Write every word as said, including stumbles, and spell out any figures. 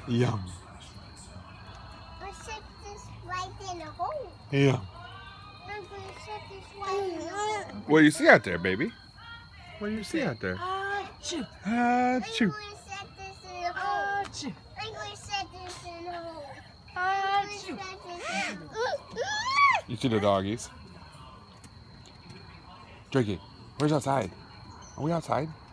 Yum. I set this right in the hole. Yum. I'm going to set this right in the hole. What do you see out there, baby? What do you see out there? Achoo. I'm Achoo. going to set this in the hole. Achoo. I'm going to set this in the hole. Achoo. You see the doggies? Drakey, where's outside? Are we outside?